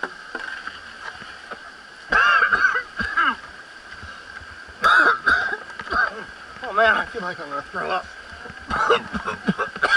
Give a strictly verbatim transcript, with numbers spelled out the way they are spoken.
Oh man, I feel like I'm gonna throw up.